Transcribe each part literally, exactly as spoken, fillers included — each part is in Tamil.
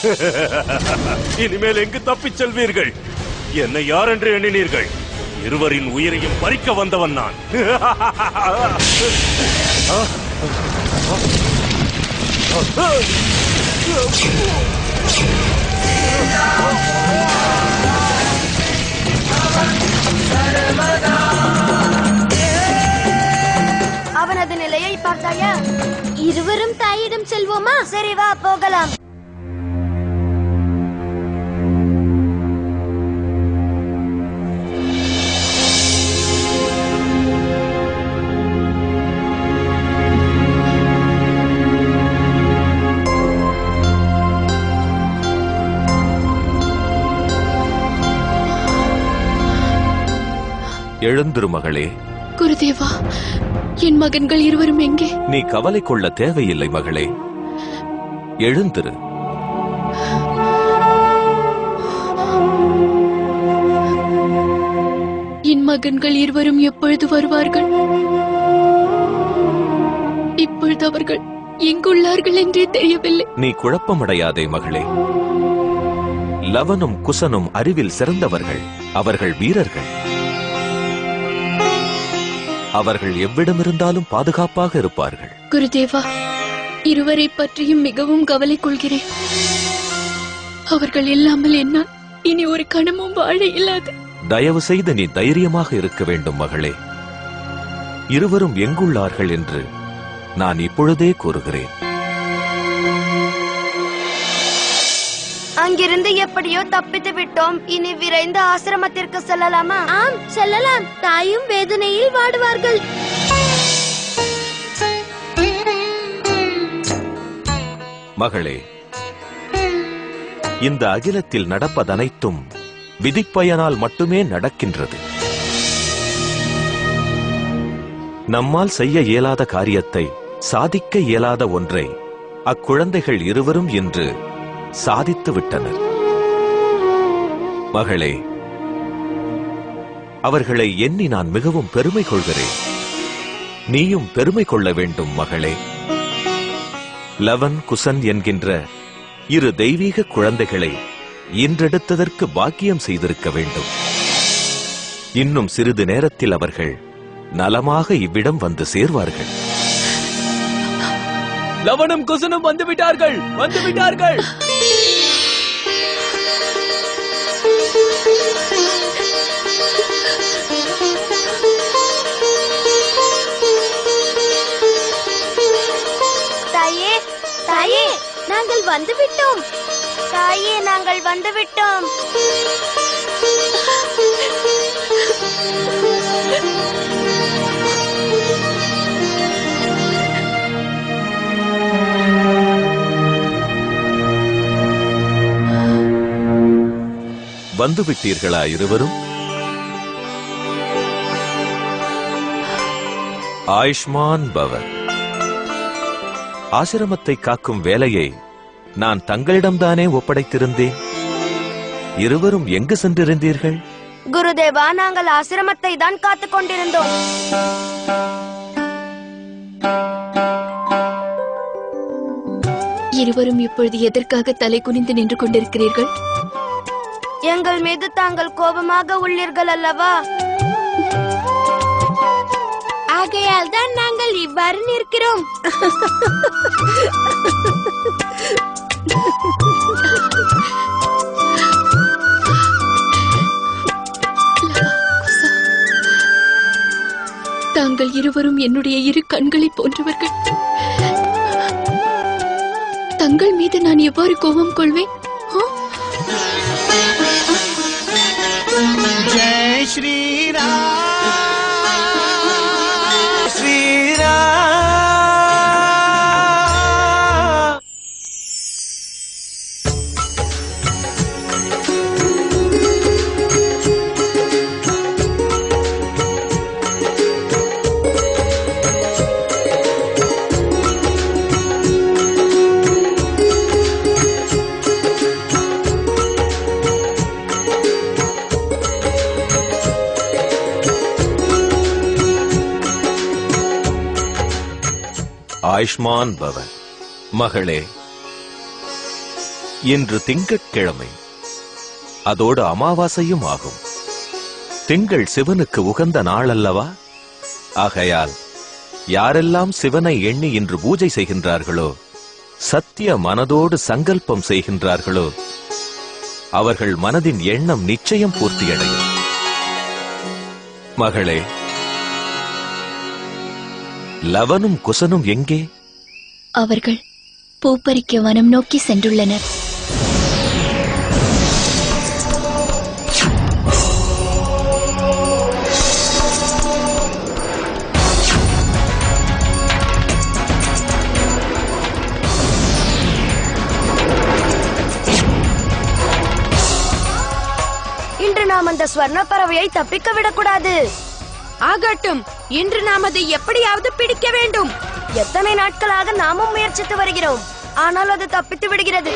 இனிமேல் எங்கு தப்பிச் செல்வீர்கள்? என்னை யார் என்று எண்ணினீர்கள்? இருவரின் உயிரையும் பறிக்க வந்தவன் நான். அவனது நிலையை பார்த்தாயா? இருவரும் தாயிடம் செல்வோமா? சரி வா போகலாம். எழுந்திரு மகளே. குருதேவா, என் மகன்கள் இருவரும் எங்கே? நீ கவலை கொள்ள தேவையில்லை மகளே. எழுந்திரு. என் மகன்கள் இருவரும் எப்பொழுது வருவார்கள்? இப்பொழுது அவர்கள் எங்குள்ளார்கள் என்றே தெரியவில்லை. நீ குழப்பமடையாதே மகளே. லவனும் குசனும் அறிவில் சிறந்தவர்கள். அவர்கள் வீரர்கள். அவர்கள் எவ்விடமிருந்தாலும் பாதுகாப்பாக இருப்பார்கள். குருதேவா, இருவரை பற்றியும் மிகவும் கவலை கொள்கிறேன். அவர்கள் இல்லாமல் என்னால் இனி ஒரு கணமும் வாழ இயலாது. தயவு செய்து நீ தைரியமாக இருக்க வேண்டும் மகளே. இருவரும் எங்குள்ளார்கள் என்று நான் இப்பொழுதே கூறுகிறேன். அங்கிருந்து எப்படியோ தப்பித்து விட்டோம். இனி விரைந்து ஆசிரமத்திற்கு செல்லலாமா? ஆம், செல்லலாம். தாயும் வேதனையில் வாடுவார்கள். மகளே, இந்த அகிலத்தில் நடப்பதனைத்தும் விதிப்பயனால் மட்டுமே நடக்கின்றது. நம்மால் செய்ய இயலாத காரியத்தை, சாதிக்க இயலாத ஒன்றை அக்குழந்தைகள் இருவரும் இன்று சாதித்து விட்டனர். மகளே, அவர்களை எண்ணி நான் மிகவும் பெருமை கொள்கிறேன். நீயும் பெருமை கொள்ள வேண்டும் மகளே. லவன் குசன் என்கின்ற இரு தெய்வீக குழந்தைகளை இன்றெடுத்ததற்கு பாக்கியம் செய்திருக்க வேண்டும். இன்னும் சிறிது நேரத்தில் அவர்கள் நலமாக இவ்விடம் வந்து சேர்வார்கள். லவனும் குசனும் வந்து விட்டார்கள், வந்து விட்டார்கள். தாயே, தாயே, நாங்கள் வந்துவிட்டோம். தாயே, நாங்கள் வந்துவிட்டோம். வந்துவிட்டீர்களா இருவரும்? ஆயுஷ்மான் பவ. ஆசிரமத்தை காக்கும் வேலையை நான் தங்களிடம்தானே ஒப்படைத்திருந்தேன். இருவரும் எங்கு சென்றிருந்தீர்கள்? குருதேவா, நாங்கள் ஆசிரமத்தை தான் காத்துக் கொண்டிருந்தோம். இருவரும் இப்பொழுது எதற்காக தலை குனிந்து நின்று கொண்டிருக்கிறீர்கள்? எங்கள் மீது தாங்கள் கோபமாக உள்ளீர்கள் அல்லவா? ஆகையால் தான் நாங்கள் இவ்வாறு நிற்கிறோம். தாங்கள் இருவரும் என்னுடைய இரு கண்களை போன்றவர்கள். தங்கள் மீது நான் எவ்வாறு கோபம் கொள்வேன்? ஜெய் ஸ்ரீராம், ஸ்ரீராம். ஆயுஷ்மான் பவ. மகளே, இன்று திங்கட்கிழமை, அதோடு அமாவாசையும் ஆகும். திங்கள் சிவனுக்கு உகந்த நாள் அல்லவா? ஆகையால் யாரெல்லாம் சிவனை எண்ணி இன்று பூஜை செய்கின்றார்களோ, சத்திய மனதோடு சங்கல்பம் செய்கின்றார்களோ, அவர்கள் மனதின் எண்ணம் நிச்சயம் பூர்த்தியடையும். மகளே, லவனும் குசனும் எங்கே? அவர்கள் பூப்பறிக்க வனம் நோக்கி சென்றுள்ளனர். இன்று நாம் அந்த ஸ்வர்ண பறவையை தப்பிக்க விடக்கூடாது. ஆகட்டும், இன்று நாம் அதை எப்படியாவது பிடிக்க வேண்டும். எத்தனை நாட்களாக நாமும் முயற்சித்து வருகிறோம், ஆனால் அது தப்பித்து விடுகிறது.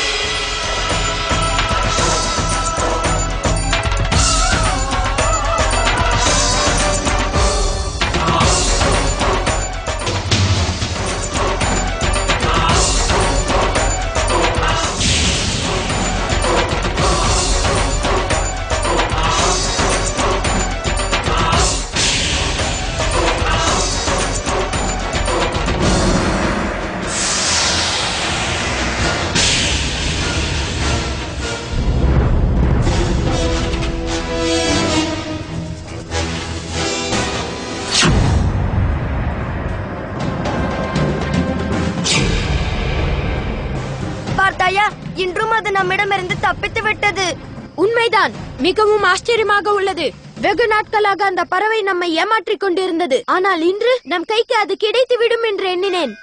பார்த்தாயா, இன்றும் அது நம்மிடமிருந்து தப்பித்து விட்டது. உண்மைதான், மிகவும் ஆச்சரியமாக உள்ளது. வெகு நாட்களாக அந்த பறவை நம்மை ஏமாற்றிக் கொண்டிருந்தது. ஆனால் இன்று நம் கைக்கு அது கிடைத்து விடும் என்று எண்ணினேன்.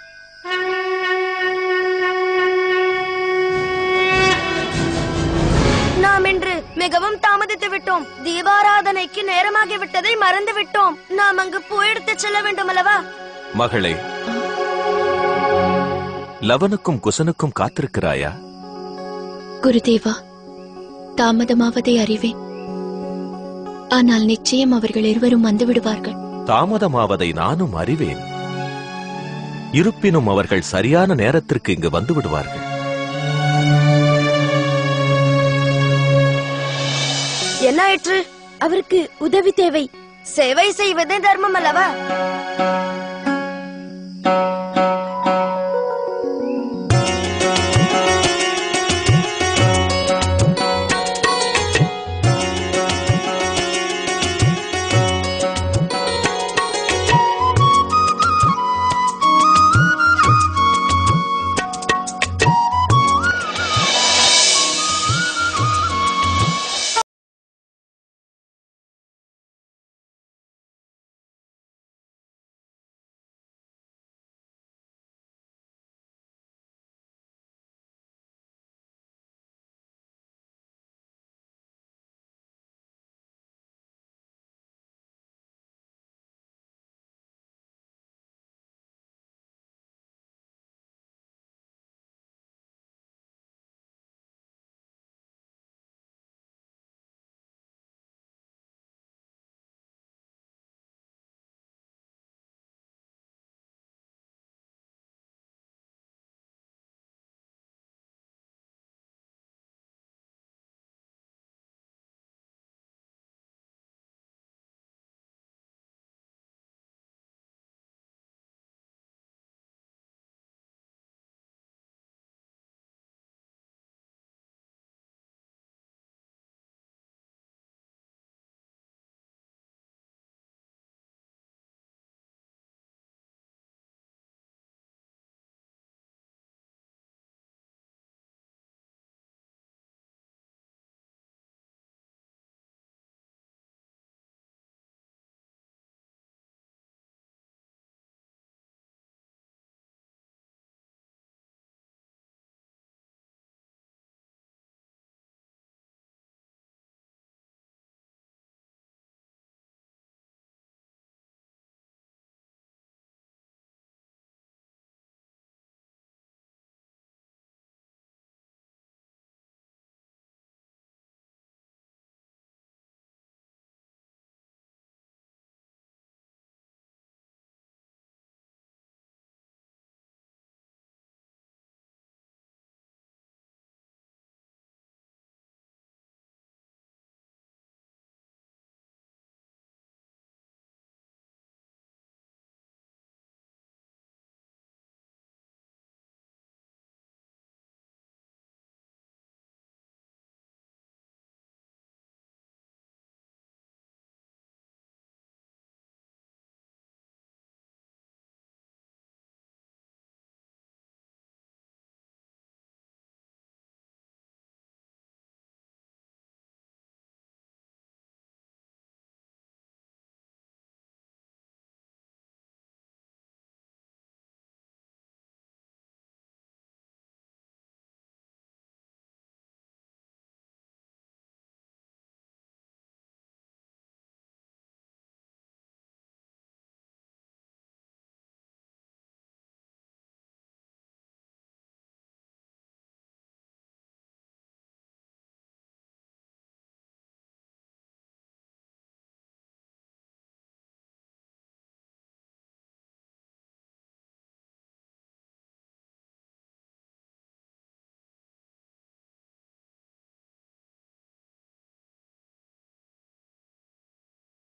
நாம் இன்று மிகவும் தாமதித்து விட்டோம். தீபாராதனைக்கு நேரமாகி விட்டதை மறந்து விட்டோம். நாம் அங்கு பூ எடுத்து செல்ல வேண்டும் அல்லவா? மகளே, லவனுக்கும் குசனுக்கும் காத்திருக்கிறாயா? குருதேவா, தாமதமாவதை அறிவேன். ஆனால் நிச்சயம் அவர்கள் இருவரும் வந்து விடுவார்கள். தாமதமாவதை நானும் அறிவேன். இருப்பினும் அவர்கள் சரியான நேரத்திற்கு இங்கு வந்து விடுவார்கள். என்ன ஆயிற்று? அவருக்கு உதவி தேவை. சேவை செய்வதே தர்மம் அல்லவா?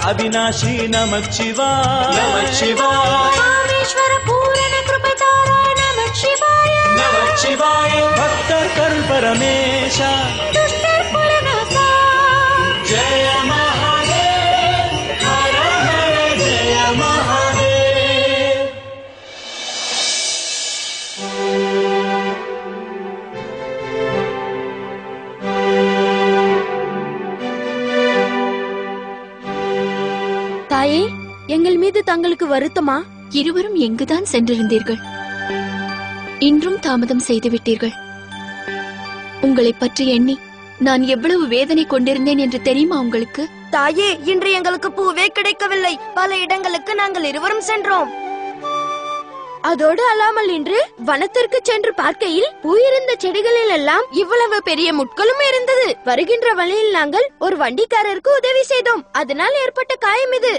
अविनाशी नमः शिवाय नमः शिवाय रामेश्वर पूर्ण कृपतारा नमः शिवाय नमः शिवाय भक्त कर परमेश दुष्टर परनासा जय महादेव हर हर जय महादेव। தாயே, எங்கள் மீது தங்களுக்கு வருத்தமா? இருவரும் எங்குதான் சென்றிருந்தீர்கள்? இன்றும் தாமதம் செய்துவிட்டீர்கள். உங்களை பற்றி எண்ணி நான் எவ்வளவு வேதனை கொண்டிருந்தேன் என்று தெரியுமா உங்களுக்கு? தாயே, இன்று எங்களுக்கு பூவே கிடைக்கவில்லை. பல இடங்களுக்கு நாங்கள் இருவரும் சென்றோம். அதோடு அல்லாமல் இன்று வனத்திற்கு சென்று பார்க்கையில் பூயிருந்த செடிகளில் எல்லாம் இவ்வளவு பெரிய முட்களும் இருந்தது. வருகின்ற வழியில் நாங்கள் ஒரு வண்டிக்காரருக்கு உதவி செய்தோம். அதனால் ஏற்பட்ட காயம் இது.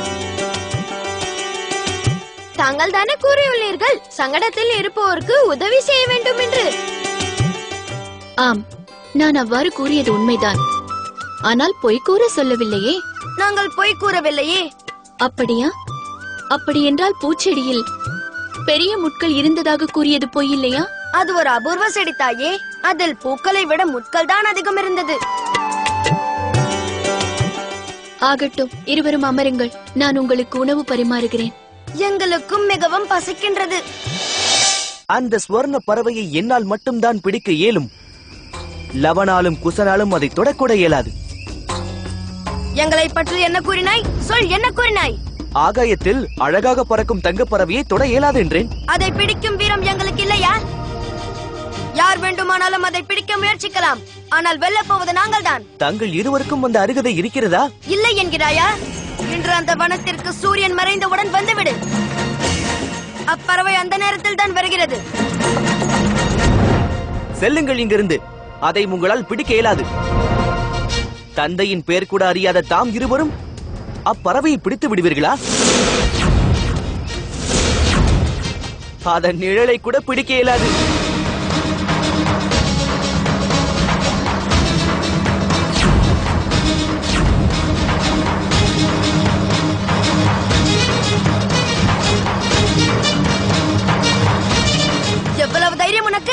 தாங்கள் தானே கூறியுள்ளீர்கள் சங்கடத்தில் இருப்பவருக்கு உதவி செய்ய வேண்டும் என்று. ஆம், நான் அவ்வாறு கூறியது உண்மைதான். ஆனால் பொய் கூற சொல்லவில்லையே. நாங்கள் பொய் கூறவில்லையே. அப்படியா? அப்படி என்றால் பூச்செடியில் பெரிய முட்கள் இருந்ததாக கூறியது பொய் இல்லையா? அது ஒரு அபூர்வ செடி தாயே. அதில் பூக்களை விட முட்கள் தான் அதிகம் இருந்தது. ஆகட்டும், இருவரும் அமருங்கள். நான் உங்களுக்கு உணவு பரிமாறுகிறேன். எங்களுக்கும் மிகவும் பசிக்கின்றது. அந்த ஸ்வர்ண பறவையை என்னால் மட்டும்தான் பிடிக்க இயலும். லவனாலும் குசனாலும் அதை தொடக்கூட இயலாது. எங்களை பற்றி என்ன கூறினாய்? சொல், என்ன கூறினாய்? ஆகாயத்தில் அழகாக பறக்கும் தங்கப் பறவையை தொட இயலாது என்றேன். அதை பிடிக்கும் வீரம் எங்களுக்கு இல்லையா? யார் வேண்டுமானாலும் அதை பிடிக்க முயற்சிக்கலாம். ஆனால் வெல்ல போவது நாங்கள் தான். தங்கள் இருவருக்கும் அந்த அருகதை இருக்கிறதா? இல்லை என்கிறாயா? இன்று அந்த வனத்திற்கு சூரியன் மறைந்தவுடன் வந்துவிடு. அப்பறவை அந்த நேரத்தில் தான் வருகிறது. செல்லுங்கள் இங்கிருந்து. அதை உங்களால் பிடிக்க இயலாது. தந்தையின் பெயர் கூட அறியாத தாம் இருவரும் அப்பறவையை பிடித்து விடுவீர்களா? அதன் நிழலை கூட பிடிக்க இயலாது. எவ்வளவு தைரியம் உனக்கு?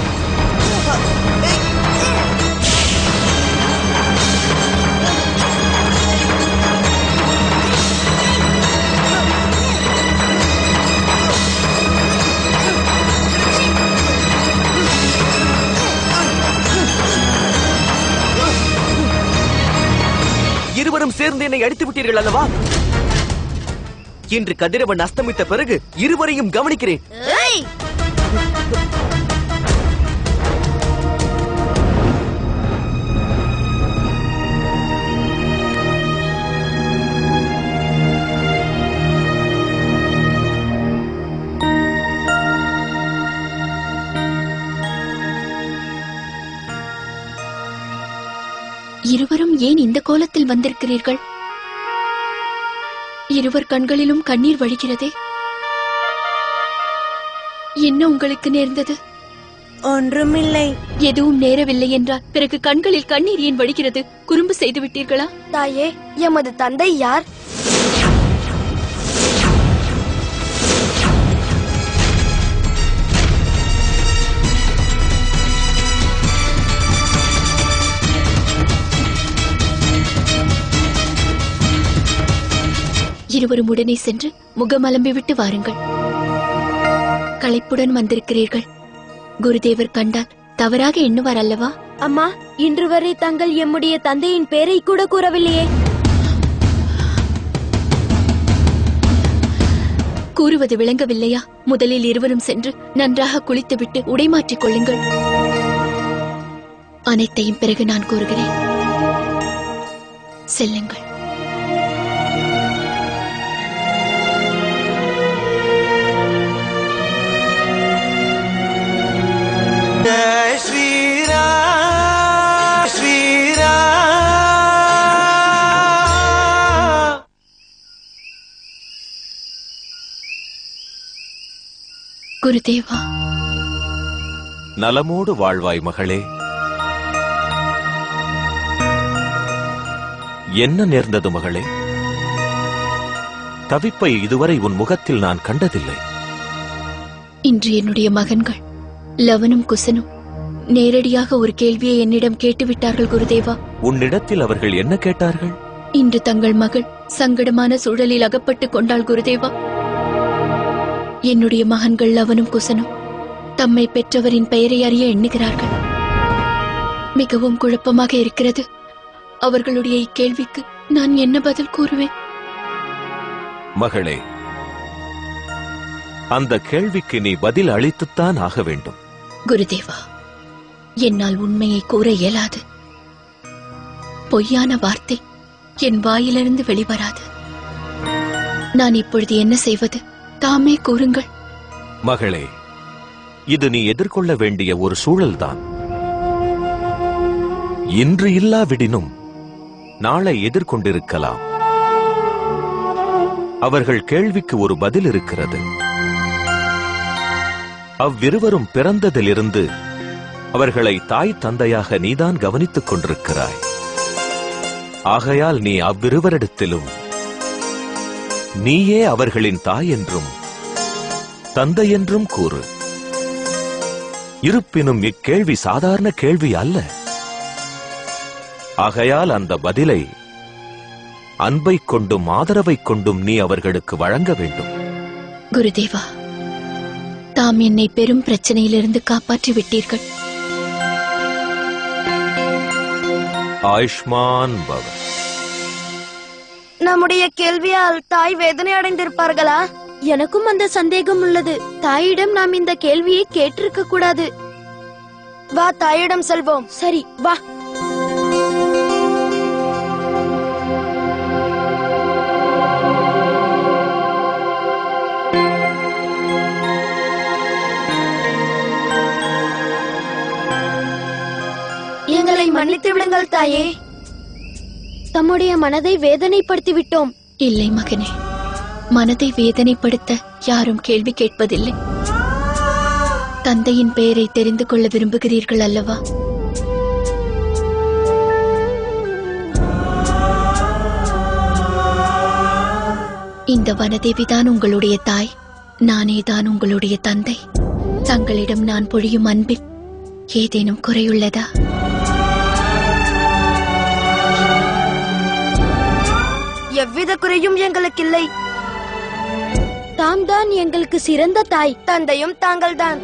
இருவரும் சேர்ந்து என்னை அடித்து விட்டீர்கள் அல்லவா? இன்று கதிரவன் அஸ்தமித்த பிறகு இருவரையும் கவனிக்கிறேன். ஏய்! இருவரும் ஏன் இந்த கோலத்தில் வந்திருக்கிறீர்கள்? இருவர் கண்களிலும் கண்ணீர் வழிகிறதே. என்ன உங்களுக்கு நேர்ந்தது? ஒன்றுமில்லை. எதுவும் நேரவில்லை என்றால் பிறகு கண்களில் கண்ணீர் ஏன் வடிகிறது? குறும்பு செய்து விட்டீர்களா? தாயே, எமது தந்தை யார்? இருவரும் உடனே சென்று முகமலம்பி விட்டு வாருங்கள். களைப்புடன் வந்திருக்கிறீர்கள். குருதேவர் கண்டால் தவறாக எண்ணுவார் அல்லவா? அம்மா, இன்று வரை தாங்கள் எம்முடைய தந்தையின் பெயரை கூட கூறவில்லையே. கூறுவது விளங்கவில்லையா? முதலில் இருவரும் சென்று நன்றாக குளித்துவிட்டு உடை மாற்றிக் கொள்ளுங்கள். அனைத்தையும் பிறகு நான் கூறுகிறேன். செல்லுங்கள். जय श्री राम श्री राम। குருதேவா, நலமோடு வாழ்வாய் மகளே. என்ன நேர்ந்தது மகளே? தவிப்பை இதுவரை உன் முகத்தில் நான் கண்டதில்லை. இன்று என்னுடைய மகன்கள் லவனும் குசனும் நேரடியாக ஒரு கேள்வியை என்னிடம் கேட்டுவிட்டார்கள் குருதேவா. உன்னிடத்தில் அவர்கள் என்ன கேட்டார்கள்? இன்று தங்கள் மகள் சங்கடமான சூழலில் அகப்பட்டுக் கொண்டாள் குருதேவா. என்னுடைய மகன்கள் லவனும் குசனும் தம்மை பெற்றவரின் பெயரை அறிய எண்ணுகிறார்கள். மிகவும் குழப்பமாக இருக்கிறது. அவர்களுடைய இக்கேள்விக்கு நான் என்ன பதில் கூறுவேன்? மகளே, அந்த கேள்விக்கு நீ பதில் அளித்துத்தான் ஆக வேண்டும். குருதேவா, என்னால் உண்மையை கூற இயலாது. பொய்யான வார்த்தை என் வாயிலிருந்து வெளிவராது. நான் இப்பொழுது என்ன செய்வது? தாமே கூறுங்கள். மகளே, இது நீ எதிர்கொள்ள வேண்டிய ஒரு சூழல்தான். இன்று இல்லாவிடினும் நாளை எதிர்கொண்டிருக்கலாம். அவர்கள் கேள்விக்கு ஒரு பதில் இருக்கிறது. அவ்விருவரும் பிறந்ததிலிருந்து அவர்களை தாய் தந்தையாக நீதான் கவனித்துக் கொண்டிருக்கிறாய். ஆகையால் நீ அவ்விருவரிடத்திலும் நீயே அவர்களின் தாய் என்றும் தந்தை என்றும் கூறு. இருப்பினும் இக்கேள்வி சாதாரண கேள்வி அல்ல. ஆகையால் அந்த பதிலை அன்பை கொண்டும் ஆதரவை கொண்டும் நீ அவர்களுக்கு வழங்க வேண்டும். குருதேவா, தாம் என்னை பெரும் பிரச்சனையிலிருந்து காப்பாற்றி விட்டீர்கள். ஆயுஷ்மான் பவ. நம்முடைய கேள்வியால் தாய் வேதனை அடைந்திருப்பார்களா? எனக்கும் அந்த சந்தேகம் உள்ளது. தாயிடம் நாம் இந்த கேள்வியை கேட்டிருக்க கூடாது. வா, தாயிடம் செல்வோம். சரி, வா. எங்களை மன்னித்து விடுங்கள் தாயே. தம்முடைய மனதை வேதனைப்படுத்தி விட்டோம். இல்லை மகனே, மனதை வேதனைப்படுத்த யாரும் கேள்வி கேட்பதில்லை. தந்தையின் பெயரை தெரிந்து கொள்ள விரும்புகிறீர்கள் அல்லவா? இந்த வனதேவிதான் உங்களுடைய தாய், நானேதான் உங்களுடைய தந்தை. தங்களிடம் நான் பொழியும் அன்பில் ஏதேனும் குறையுள்ளதா? எவ்வித குறையும் எங்களுக்கு இல்லை. தாம் தான் எங்களுக்கு சிறந்த தாய். தந்தையும் தாங்கள்தான்.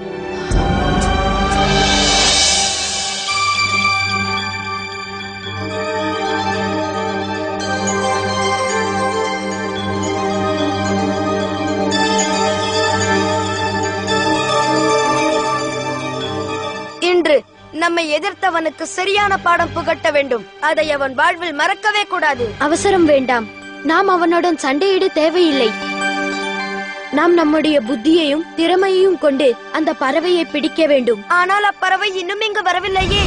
இன்று நம்மை எதிர்த்தவனுக்கு சரியான பாடம் புகட்ட வேண்டும். அதை அவன் வாழ்வில் மறக்கவே கூடாது. அவசரம் வேண்டாம். நாம் அவனுடன் சண்டையிட தேவையில்லை. நாம் நம்முடைய புத்தியையும் திறமையையும் கொண்டு அந்த பறவையை பிடிக்க வேண்டும். ஆனால் அப்பறவை இன்னும் இங்கு வரவில்லையே.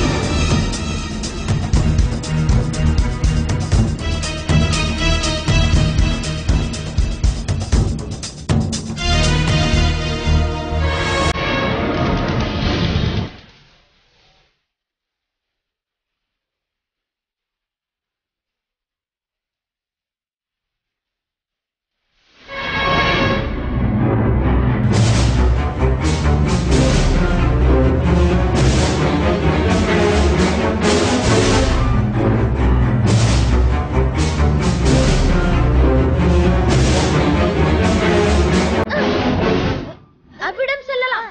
அவ்விடம் செல்லலாம்.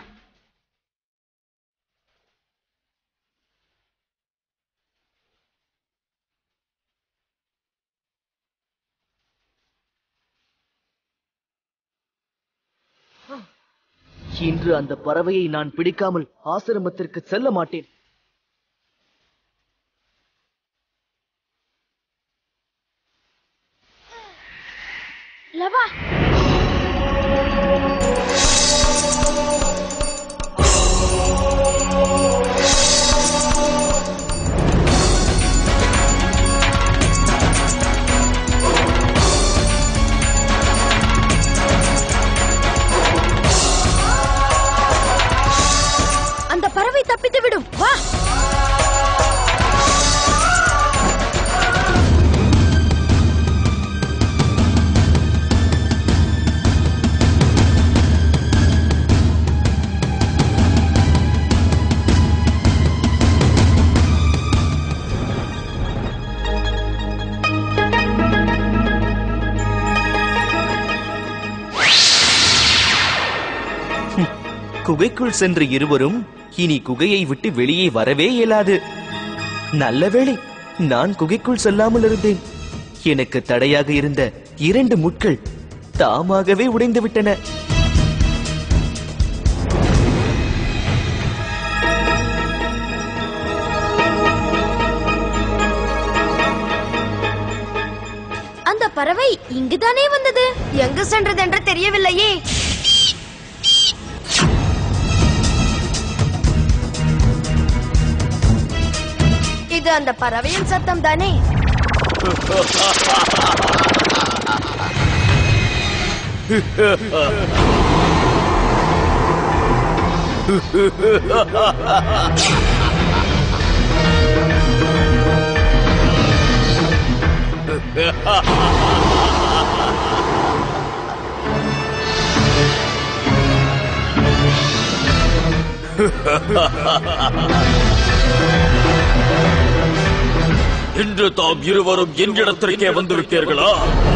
இன்று அந்த பறவையை நான் பிடிக்காமல் ஆசிரமத்திற்கு செல்ல மாட்டேன். லவா, அந்த பறவை தப்பித்து விடும். வா. குகைக்குள் சென்ற இருவரும் இனி குகையை விட்டு வெளியே வரவே இயலாது. நல்ல வேளை நான் குகைக்குள் செல்லாமல் இருந்தேன். எனக்கு தடையாக இருந்த இரண்டு முட்கள் தாமாகவே உடைந்து விட்டன. அந்த பறவை இங்குதானே வந்தது. எங்கு சென்றது என்று தெரியவில்லையே. இது அந்த பறவையின் சத்தம் தானே? இன்று தாம் இருவரும் என்னிடத்திற்கே வந்து விட்டீர்களா?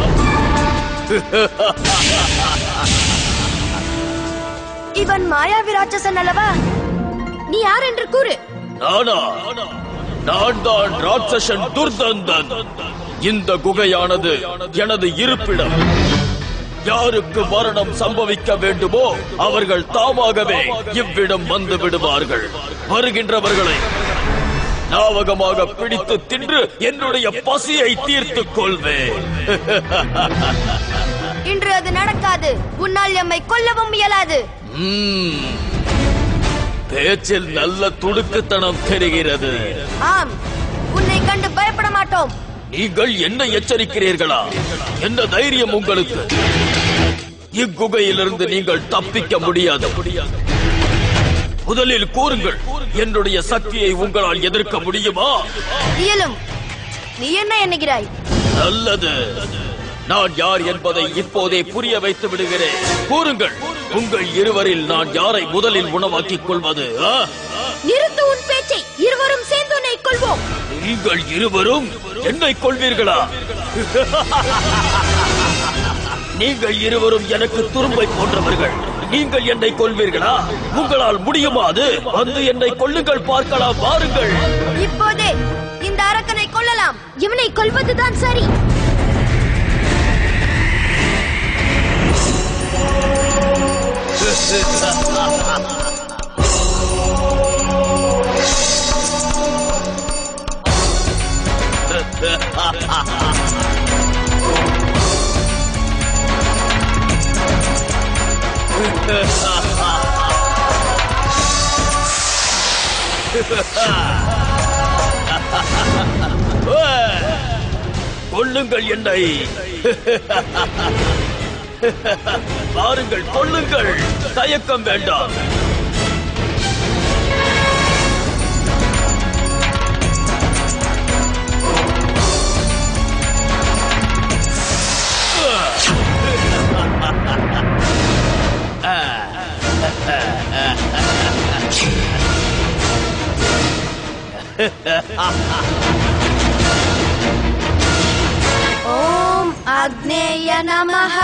இவன் மாயாவி ராட்சசன் அல்லவா? நீ யார் என்று கூறு. நானா? நான் தான் ராட்சசன் துர்தந்தன். இந்த குகையானது எனது இருப்பிடம். யாருக்கு மரணம் சம்பவிக்க வேண்டுமோ அவர்கள் தாமாகவே இவ்விடம் வந்து விடுவார்கள். வருகின்றவர்களை ஞாபகமாக பிடித்து தின்று என்னுடைய பசியை தீர்த்துக் கொள்வேன். இன்று அது நடக்காது. உன்னால் எம்மை கொல்லவும் இயலாது. பேச்சில் நல்ல துடுக்குத்தனம் தெரிகிறது. ஆம், உன்னை கண்டு பயப்பட மாட்டோம். நீங்கள் என்ன எச்சரிக்கிறீர்களா? என்ன தைரியம் உங்களுக்கு? இக்குகையிலிருந்து நீங்கள் தப்பிக்க முடியாது. முதலில் கூறுங்கள், என்னுடைய சக்தியை உங்களால் எதிர்க்க முடியுமா? இயலும். நீ என்ன எண்ணுகிறாய்? நல்லது, நான் யார் என்பதை இப்போதே புரிய வைத்து விடுகிறேன். கூறுங்கள், உங்கள் இருவரில் நான் யாரை முதலில் உணவாக்கிக் கொள்வது? நிறுத்து உன் பேச்சை. இருவரும் சேர்ந்து உன்னை கொள்வோம். நீங்கள் இருவரும் என்னை கொள்வீர்களா? நீங்கள் இருவரும் எனக்கு துரும்பை போன்றவர்கள். நீங்கள் என்னை கொள்வீர்களா? உங்களால் முடியுமா? அது வந்து என்னை கொள்ளுங்கள், பார்க்கலாம். வாருங்கள். இப்போதே இந்த அரக்கனை கொல்லலாம். இவனை கொல்வதுதான் சரி. கொல்லுங்கள் என்னை. பாருங்கள், கொல்லுங்கள். தயக்கம் வேண்டாம். ஓம் அக்னேய நமஹ.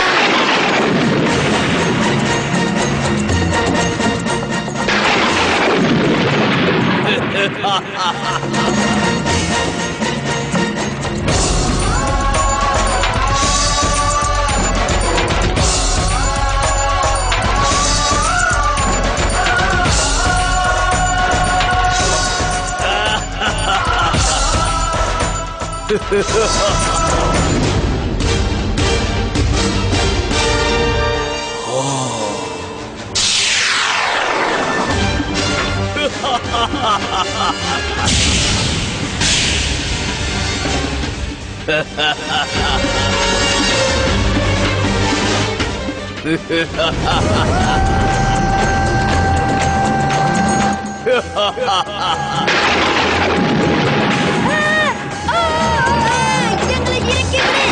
எங்களை இருக்கிறது.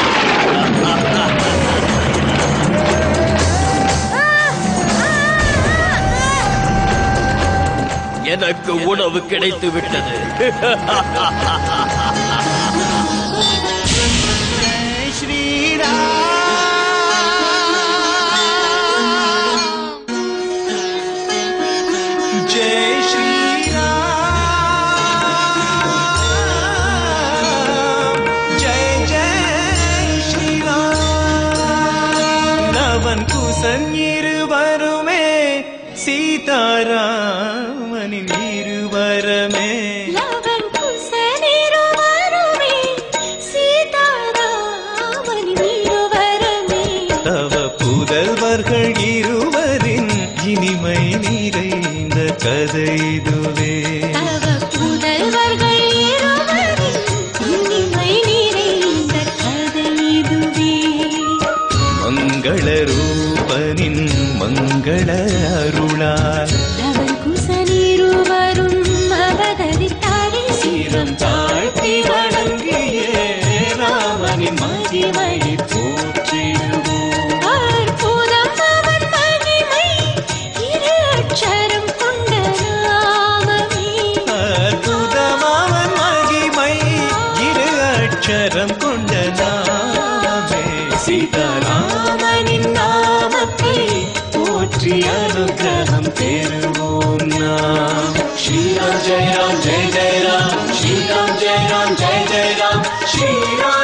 எனக்கு உணவு கிடைத்து விட்டது. ஸ்ரீராம் जय श्री राम जय जय श्री राम लवन कुशन இருவருமே சீதாராமனின் இருவரமே லவன் குசன் இருவருமே சீதாராமனின் இருவரமே தவ புதல்வர்கள் இருவரின் இனிமை நிறைந்த கதை இதுவே தவ புதல்வர்கள் இருவரின் இனிமை நிறைந்த கதை இதுவே மங்கள ரூபனின் மங்கள அருளால் லவன் குசன் இருவரும் அவதரித்தாரே சிரம் தாழ்த்தி வணங்கிய ராமனின் மகிமை போற்றிடுவோம் அற்புதம் அவன் மகிமை இரு அட்சரம் கொண்ட நாமமே அற்புதமாவன் மகிமை இரு அட்சரம் கொண்ட நாமே சீதாராமனின் நாமத்தை போற்றி அனுகிரகம் பெறுவோம் நாம் ஸ்ரீராம் ஜெய ராம் ஜெய ஜெய ராம் ஸ்ரீராம் ஜெய ராம் ஜெய ஜெய ராம் ஸ்ரீராம்